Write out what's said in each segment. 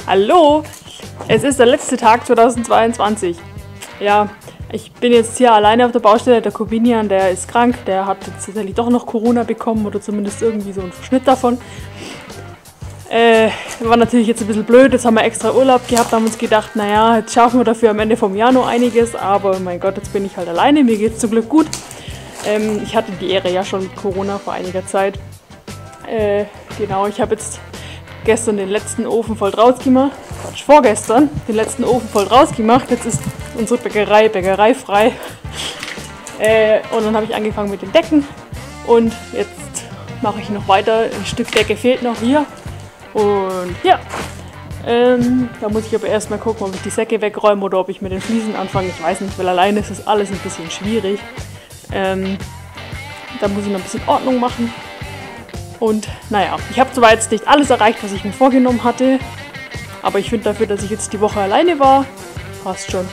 Hallo, es ist der letzte Tag 2022. Ja, ich bin jetzt hier alleine auf der Baustelle. Der Corbinian, der ist krank, der hat jetzt tatsächlich doch noch Corona bekommen oder zumindest irgendwie so einen Verschnitt davon. War natürlich jetzt ein bisschen blöd, jetzt haben wir extra Urlaub gehabt, haben uns gedacht, naja, jetzt schaffen wir dafür am Ende vom Jahr noch einiges, aber mein Gott, jetzt bin ich halt alleine, mir geht's zum Glück gut. Ich hatte die Ehre ja schon mit Corona vor einiger Zeit. Genau, ich habe jetzt gestern den letzten Ofen voll draus gemacht, vorgestern den letzten Ofen voll draus gemacht, jetzt ist unsere Bäckerei frei. Und dann habe ich angefangen mit den Decken und jetzt mache ich noch weiter, ein Stück Decke fehlt noch hier. Und ja, da muss ich aber erstmal gucken, ob ich die Säcke wegräume oder ob ich mit den Fliesen anfange. Ich weiß nicht, weil alleine ist das alles ein bisschen schwierig. Da muss ich noch ein bisschen Ordnung machen. Und naja, ich habe zwar jetzt nicht alles erreicht, was ich mir vorgenommen hatte, aber ich finde dafür, dass ich jetzt die Woche alleine war, passt schon.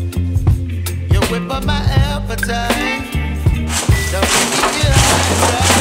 Whip up my appetite. Don't make me high.